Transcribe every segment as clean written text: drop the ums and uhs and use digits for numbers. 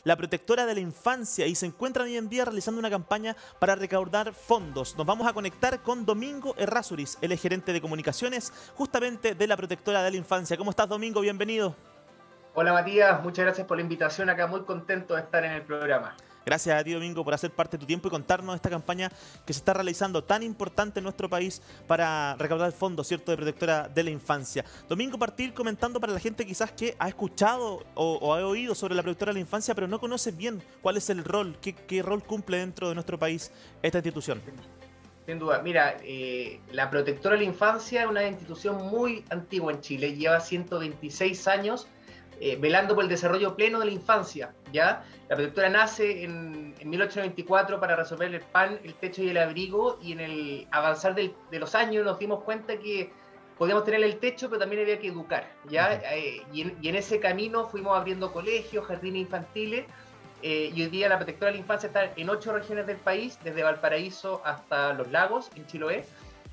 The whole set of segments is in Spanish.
la protectora de la infancia, y se encuentran hoy en día realizando una campaña para recaudar fondos. Nos vamos a conectar con Domingo Errázuriz, él es gerente de comunicaciones justamente de la protectora de la infancia. ¿Cómo estás, Domingo? Bienvenido. Hola Matías, muchas gracias por la invitación, acá muy contento de estar en el programa. Gracias a ti, Domingo, por hacer parte de tu tiempo y contarnos de esta campaña que se está realizando tan importante en nuestro país para recaudar fondos, ¿cierto?, de protectora de la infancia. Domingo, partir comentando para la gente quizás que ha escuchado o ha oído sobre la protectora de la infancia, pero no conoce bien cuál es el rol, qué rol cumple dentro de nuestro país esta institución. Sin duda, mira, la protectora de la infancia es una institución muy antigua en Chile, lleva 126 años velando por el desarrollo pleno de la infancia, ¿ya? La protectora nace en 1824 para resolver el pan, el techo y el abrigo, y en el avanzar de los años nos dimos cuenta que podíamos tener el techo, pero también había que educar, ¿ya? Y en ese camino fuimos abriendo colegios, jardines infantiles, y hoy día la protectora de la infancia está en 8 regiones del país, desde Valparaíso hasta Los Lagos, en Chiloé.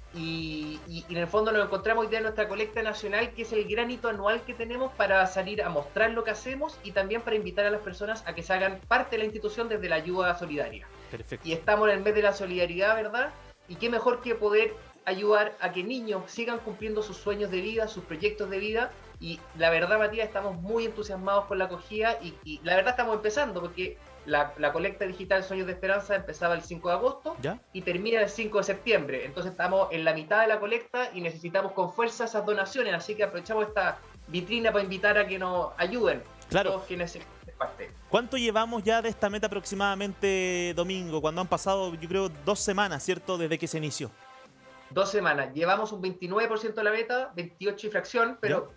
Y en el fondo nos encontramos hoy día en nuestra colecta nacional, que es el gran hito anual que tenemos para salir a mostrar lo que hacemos y también para invitar a las personas a que se hagan parte de la institución desde la ayuda solidaria. Perfecto. Y estamos en el mes de la solidaridad, ¿verdad? Y qué mejor que poder ayudar a que niños sigan cumpliendo sus sueños de vida, sus proyectos de vida. Y la verdad, Matías, estamos muy entusiasmados con la acogida y la verdad estamos empezando porque la colecta digital Sueños de Esperanza empezaba el 5 de agosto ¿Ya? y termina el 5 de septiembre. Entonces estamos en la mitad de la colecta y necesitamos con fuerza esas donaciones. Así que aprovechamos esta vitrina para invitar a que nos ayuden. Claro. Todos quienes se parte. ¿Cuánto llevamos ya de esta meta aproximadamente, Domingo? Cuando han pasado, yo creo, 2 semanas, ¿cierto?, desde que se inició. 2 semanas. Llevamos un 29% de la meta, 28 y fracción, pero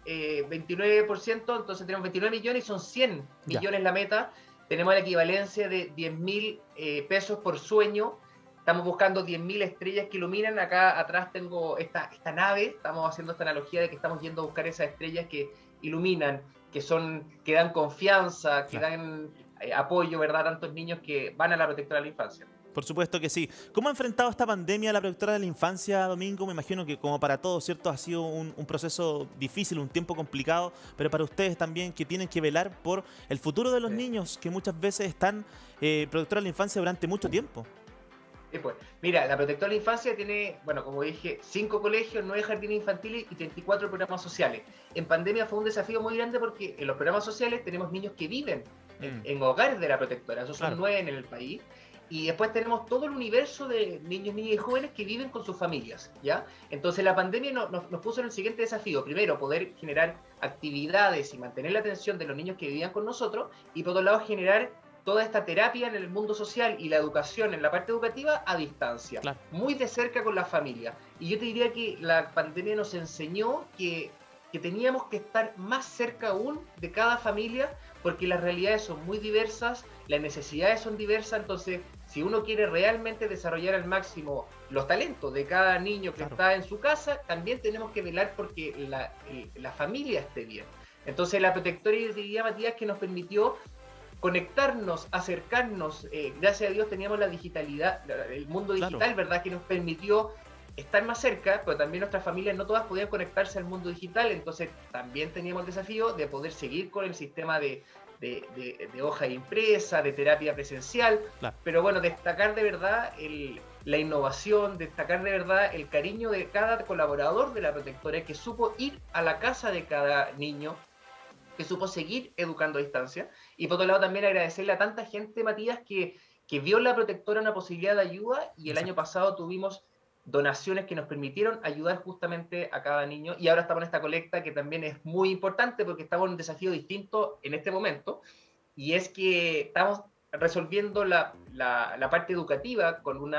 29%, entonces tenemos 29 millones y son 100 millones la meta. Tenemos la equivalencia de 10.000 pesos por sueño. Estamos buscando 10.000 estrellas que iluminan. Acá atrás tengo esta nave. Estamos haciendo esta analogía de que estamos yendo a buscar esas estrellas que iluminan, que dan confianza, que dan apoyo, ¿verdad?, a tantos niños que van a la protectora de la infancia. Por supuesto que sí. ¿Cómo ha enfrentado esta pandemia la protectora de la infancia, Domingo? Me imagino que como para todos, ¿cierto?, ha sido un proceso difícil, un tiempo complicado, pero para ustedes también, que tienen que velar por el futuro de los niños, que muchas veces están protectora de la infancia durante mucho tiempo. Pues, mira, la protectora de la infancia tiene, bueno, como dije, 5 colegios, 9 jardines infantiles y 34 programas sociales. En pandemia fue un desafío muy grande porque en los programas sociales tenemos niños que viven en hogares de la protectora, esos son 9 en el país. Y después tenemos todo el universo de niños, niñas y jóvenes que viven con sus familias, ¿ya? Entonces la pandemia nos puso en el siguiente desafío. Primero, poder generar actividades y mantener la atención de los niños que vivían con nosotros. Y por otro lado, generar toda esta terapia en el mundo social y la educación en la parte educativa a distancia. Claro. Muy de cerca con la familia. Y yo te diría que la pandemia nos enseñó que teníamos que estar más cerca aún de cada familia, porque las realidades son muy diversas, las necesidades son diversas. Entonces, si uno quiere realmente desarrollar al máximo los talentos de cada niño que está en su casa, también tenemos que velar porque la familia esté bien. Entonces la protectora, yo diría, Matías, que nos permitió conectarnos, acercarnos. Gracias a Dios teníamos la digitalidad, el mundo digital, ¿verdad?, que nos permitió estar más cerca, pero también nuestras familias no todas podían conectarse al mundo digital. Entonces también teníamos el desafío de poder seguir con el sistema de hoja impresa, de terapia presencial. Claro. Pero bueno, destacar de verdad la innovación, destacar de verdad el cariño de cada colaborador de la protectora, que supo ir a la casa de cada niño, que supo seguir educando a distancia. Y por otro lado también agradecerle a tanta gente, Matías, que vio en la protectora una posibilidad de ayuda, y el año pasado tuvimos donaciones que nos permitieron ayudar justamente a cada niño, y ahora estamos en esta colecta que también es muy importante porque estamos en un desafío distinto en este momento, y es que estamos resolviendo la parte educativa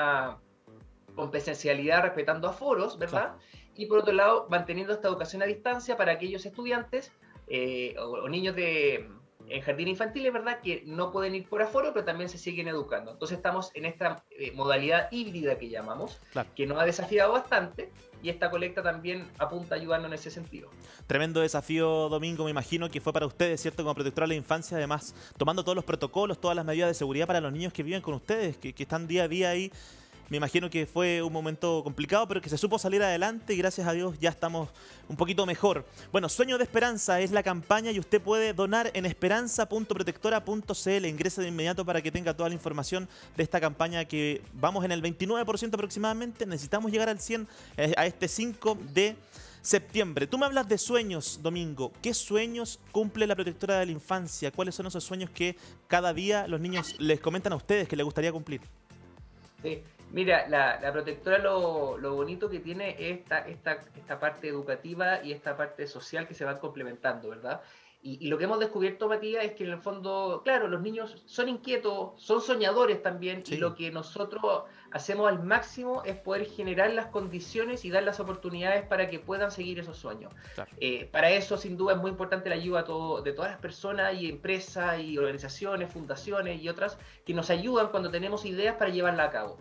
con presencialidad, respetando aforos, ¿verdad? Claro. Y por otro lado, manteniendo esta educación a distancia para aquellos estudiantes o niños en jardines infantiles, ¿verdad?, que no pueden ir por aforo, pero también se siguen educando. Entonces estamos en esta modalidad híbrida que llamamos, que nos ha desafiado bastante, y esta colecta también apunta a ayudarnos en ese sentido. Tremendo desafío, Domingo, me imagino que fue para ustedes, ¿cierto?, como protectora de la infancia, además tomando todos los protocolos, todas las medidas de seguridad para los niños que viven con ustedes, que están día a día ahí Me imagino que fue un momento complicado, pero que se supo salir adelante y gracias a Dios ya estamos un poquito mejor. Bueno, Sueño de Esperanza es la campaña y usted puede donar en esperanza.protectora.cl. Ingrese de inmediato para que tenga toda la información de esta campaña que vamos en el 29% aproximadamente. Necesitamos llegar al 100 a este 5 de septiembre. Tú me hablas de sueños, Domingo. ¿Qué sueños cumple la Protectora de la Infancia? ¿Cuáles son esos sueños que cada día los niños les comentan a ustedes que les gustaría cumplir? Sí. Mira, la protectora lo bonito que tiene es esta parte educativa y esta parte social que se van complementando, ¿verdad? Y lo que hemos descubierto, Matías, es que en el fondo, claro, los niños son inquietos, son soñadores también, sí. Y lo que nosotros hacemos al máximo es poder generar las condiciones y dar las oportunidades para que puedan seguir esos sueños. Claro. Para eso, sin duda, es muy importante la ayuda de todas las personas y empresas y organizaciones, fundaciones y otras que nos ayudan cuando tenemos ideas para llevarla a cabo.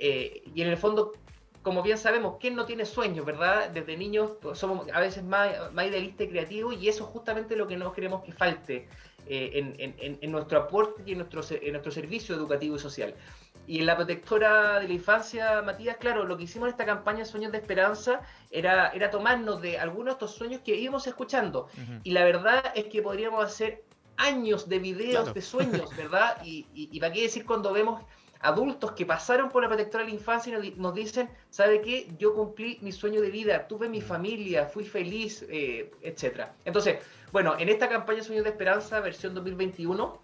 Y en el fondo, como bien sabemos, ¿quién no tiene sueños, verdad? Desde niños somos a veces más idealistas y creativos, y eso es justamente lo que no queremos que falte en nuestro aporte y en nuestro servicio educativo y social. Y en la Protectora de la Infancia, Matías, claro, lo que hicimos en esta campaña Sueños de Esperanza era tomarnos de algunos de estos sueños que íbamos escuchando. Y la verdad es que podríamos hacer años de videos de sueños, ¿verdad? Y para qué decir cuando vemos adultos que pasaron por la Protectora de la Infancia y nos dicen, ¿sabe qué? Yo cumplí mi sueño de vida, tuve mi familia, fui feliz, etc. Entonces, bueno, en esta campaña Sueños de Esperanza, versión 2021,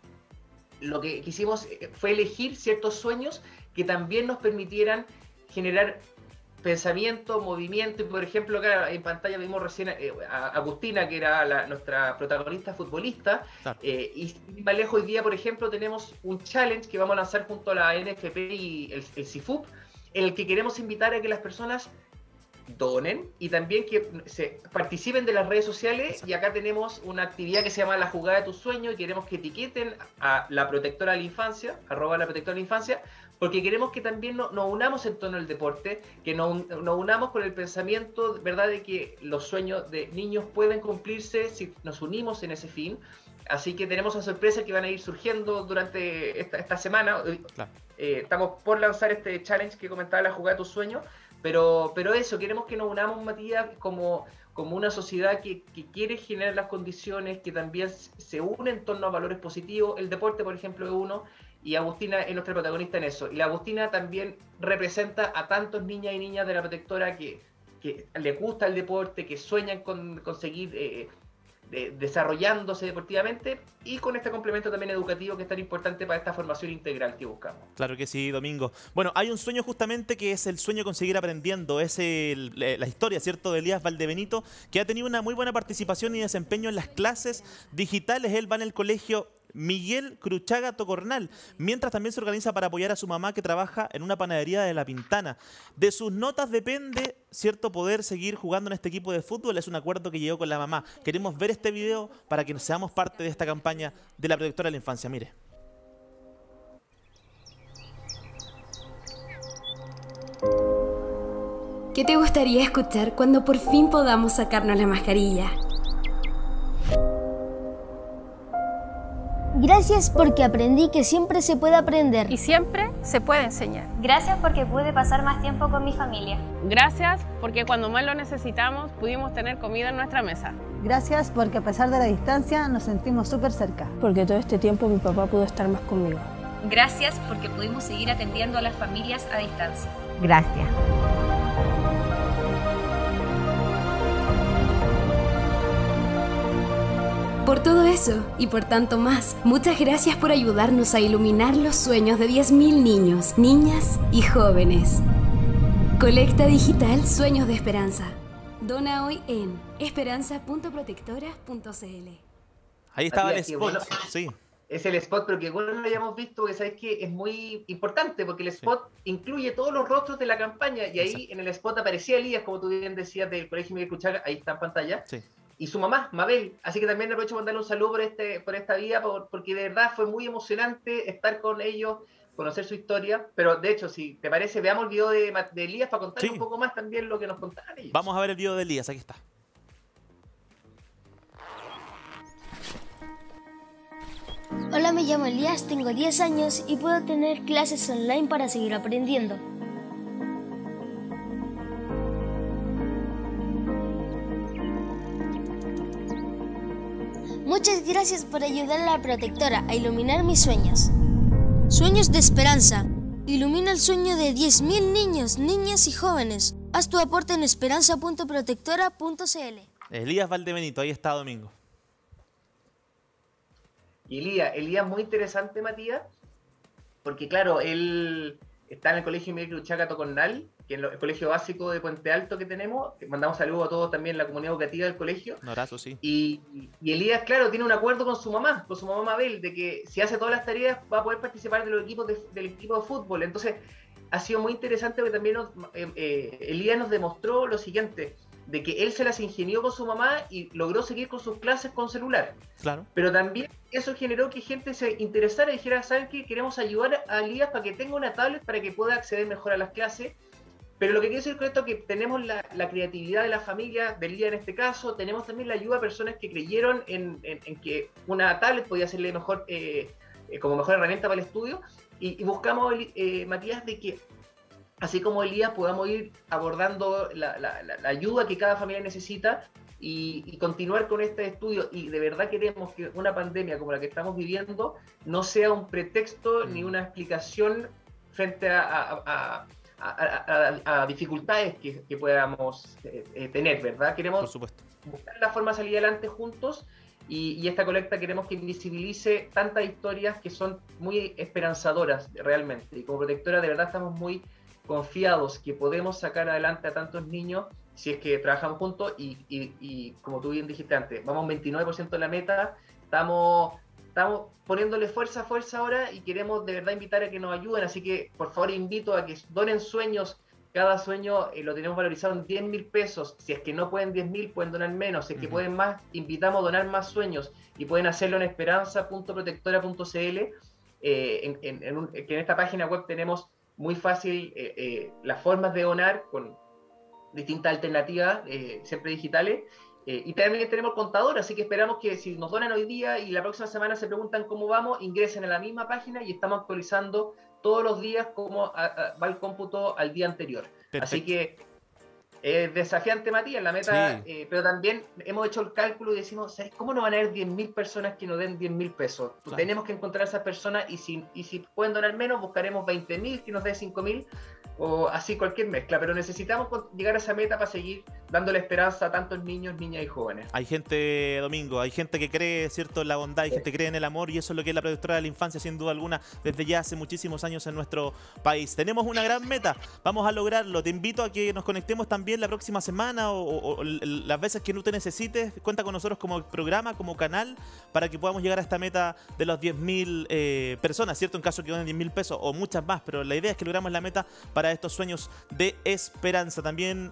lo que quisimos fue elegir ciertos sueños que también nos permitieran generar pensamiento, movimiento. Y por ejemplo, acá en pantalla vimos recién a Agustina, que era nuestra protagonista futbolista. Claro. Y más lejos, hoy día, por ejemplo, tenemos un challenge que vamos a lanzar junto a la NFP y el CIFUP, en el que queremos invitar a que las personas donen y también que se participen de las redes sociales. Exacto. Y acá tenemos una actividad que se llama La Jugada de tu Sueño, y queremos que etiqueten a la Protectora de la Infancia, @laprotectora de la Infancia, porque queremos que también nos unamos en torno al deporte, que nos unamos con el pensamiento, ¿verdad?, de que los sueños de niños pueden cumplirse si nos unimos en ese fin. Así que tenemos una sorpresa que van a ir surgiendo durante esta semana. Claro. Estamos por lanzar este challenge que comentaba, La Jugada de tu Sueño, pero eso, queremos que nos unamos, Matías, como una sociedad que quiere generar las condiciones, que también se une en torno a valores positivos. El deporte, por ejemplo, es uno, y Agustina es nuestra protagonista en eso. Y la Agustina también representa a tantos niñas y niñas de la Protectora que les gusta el deporte, que sueñan con seguir desarrollándose deportivamente, y con este complemento también educativo que es tan importante para esta formación integral que buscamos. Claro que sí, Domingo. Bueno, hay un sueño justamente que es el sueño con seguir aprendiendo. Es la historia, ¿cierto?, de Elías Valdebenito, que ha tenido una muy buena participación y desempeño en las clases digitales. Él va en el colegio Miguel Cruchaga Tocornal, mientras también se organiza para apoyar a su mamá, que trabaja en una panadería de La Pintana. De sus notas depende, ¿cierto?, poder seguir jugando en este equipo de fútbol. Es un acuerdo que llegó con la mamá. Queremos ver este video para que seamos parte de esta campaña de la Protectora de la Infancia. Mire. ¿Qué te gustaría escuchar cuando por fin podamos sacarnos la mascarilla? Gracias porque aprendí que siempre se puede aprender. Y siempre se puede enseñar. Gracias porque pude pasar más tiempo con mi familia. Gracias porque cuando más lo necesitamos pudimos tener comida en nuestra mesa. Gracias porque a pesar de la distancia nos sentimos súper cerca. Porque todo este tiempo mi papá pudo estar más conmigo. Gracias porque pudimos seguir atendiendo a las familias a distancia. Gracias. Por todo eso y por tanto más, muchas gracias por ayudarnos a iluminar los sueños de 10.000 niños, niñas y jóvenes. Colecta digital Sueños de Esperanza. Dona hoy en esperanza.protectora.cl. Ahí estaba el spot. Bueno, sí. Es el spot, pero que bueno lo hayamos visto, que sabes que es muy importante, porque el spot incluye todos los rostros de la campaña, y ahí exacto, en el spot aparecía Elías, como tú bien decías, del Colegio Miguel Cruchaga, ahí está en pantalla. Sí. Y su mamá, Mabel. Así que también aprovecho para darle un saludo por esta vía, porque de verdad fue muy emocionante estar con ellos, conocer su historia. Pero de hecho, si te parece, veamos el video de Elías para contar un poco más también lo que nos contaron ellos. Vamos a ver el video de Elías, aquí está. Hola, me llamo Elías, tengo 10 años y puedo tener clases online para seguir aprendiendo. Muchas gracias por ayudar a la protectora a iluminar mis sueños. Sueños de esperanza. Ilumina el sueño de 10.000 niños, niñas y jóvenes. Haz tu aporte en esperanza.protectora.cl. Elías Valdebenito, ahí está Domingo. Y Elías muy interesante, Matías, porque claro, él está en el Colegio Miguel Uchaca Tocornal, que es el colegio básico de Puente Alto que tenemos. Mandamos saludos a todos también, la comunidad educativa del colegio. Un abrazo, sí. Y Elías, claro, tiene un acuerdo con su mamá Mabel, de que si hace todas las tareas va a poder participar de los equipos del equipo de fútbol. Entonces, ha sido muy interesante porque también Elías nos demostró lo siguiente, de que él se las ingenió con su mamá y logró seguir con sus clases con celular. Claro. Pero también eso generó que gente se interesara y dijera, ¿saben qué? Queremos ayudar a Elías para que tenga una tablet para que pueda acceder mejor a las clases. Pero lo que quiero decir con esto es que tenemos la creatividad de la familia, de Elías en este caso, tenemos también la ayuda de personas que creyeron en que una tablet podía serle mejor, como mejor herramienta para el estudio, y buscamos, Matías, de que así como Elías podamos ir abordando la ayuda que cada familia necesita y continuar con este estudio. Y de verdad queremos que una pandemia como la que estamos viviendo no sea un pretexto ni una explicación frente a dificultades que podamos tener, ¿verdad? Queremos Por supuesto. buscar la forma de salir adelante juntos y esta colecta queremos que visibilice tantas historias que son muy esperanzadoras realmente. Y como protectora de verdad estamos muy confiados que podemos sacar adelante a tantos niños si es que trabajamos juntos y como tú bien dijiste antes, vamos 29% de la meta, estamos poniéndole fuerza ahora y queremos de verdad invitar a que nos ayuden, así que por favor invito a que donen sueños. Cada sueño lo tenemos valorizado en 10.000 pesos. Si es que no pueden 10.000, pueden donar menos. Si es que pueden más, invitamos a donar más sueños y pueden hacerlo en esperanza.protectora.cl, que en esta página web tenemos muy fácil las formas de donar con distintas alternativas, siempre digitales. Y también tenemos contador, así que esperamos que si nos donan hoy día y la próxima semana se preguntan cómo vamos, ingresen a la misma página y estamos actualizando todos los días cómo va el cómputo al día anterior. Perfecto. Así que es desafiante, Matías, la meta, sí. Pero también hemos hecho el cálculo y decimos, ¿sabes cómo no van a haber 10.000 personas que nos den 10.000 pesos? Claro. Tenemos que encontrar a esas personas y si pueden donar menos, buscaremos 20.000 que nos den 5.000 o así cualquier mezcla, pero necesitamos llegar a esa meta para seguir dándole esperanza a tantos niños, niñas y jóvenes. Hay gente, Domingo, hay gente que cree, ¿cierto?, en la bondad, hay gente que cree en el amor y eso es lo que es la protectora de la infancia, sin duda alguna, desde ya hace muchísimos años en nuestro país. Tenemos una gran meta, vamos a lograrlo. Te invito a que nos conectemos también la próxima semana o las veces que tú te necesites. Cuenta con nosotros como programa, como canal, para que podamos llegar a esta meta de los 10.000 personas, ¿cierto? En caso que donen 10.000 pesos o muchas más, pero la idea es que logramos la meta para estos sueños de esperanza. También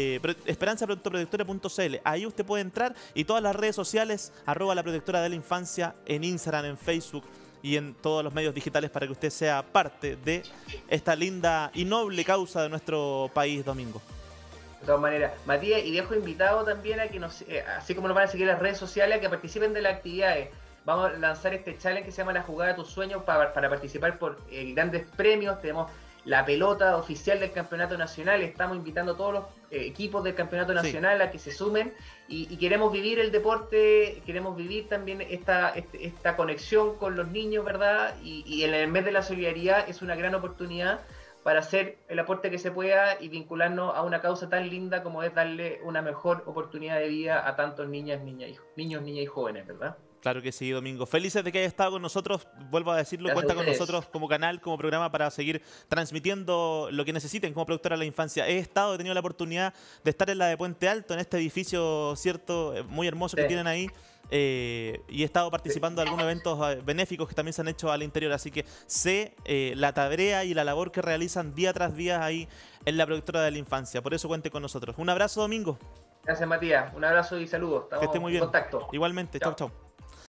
esperanza.protectora.cl, ahí usted puede entrar, y todas las redes sociales, @la protectora de la infancia, en Instagram, en Facebook y en todos los medios digitales, para que usted sea parte de esta linda y noble causa de nuestro país, Domingo. De todas maneras, Matías, y dejo invitado también a que así como nos van a seguir las redes sociales, a que participen de las actividades. Vamos a lanzar este challenge que se llama La Jugada de tus Sueños para participar por grandes premios. Tenemos la pelota oficial del campeonato nacional, estamos invitando a todos los equipos del campeonato nacional a que se sumen y queremos vivir el deporte, queremos vivir también esta conexión con los niños, ¿verdad? Y en el mes de la solidaridad es una gran oportunidad para hacer el aporte que se pueda y vincularnos a una causa tan linda como es darle una mejor oportunidad de vida a tantos niños, niñas y jóvenes, ¿verdad? Claro que sí, Domingo. Felices de que haya estado con nosotros. Vuelvo a decirlo, cuenta con nosotros como canal, como programa, para seguir transmitiendo lo que necesiten como productora de la infancia. He tenido la oportunidad de estar en la de Puente Alto, en este edificio, cierto, muy hermoso que tienen ahí. Y he estado participando de algunos eventos benéficos que también se han hecho al interior, así que sé la tarea y la labor que realizan día tras día ahí en la productora de la infancia. Por eso cuente con nosotros. Un abrazo, Domingo. Gracias, Matías. Un abrazo y saludos. Estamos que esté muy bien. En contacto. Igualmente. Chau, chau.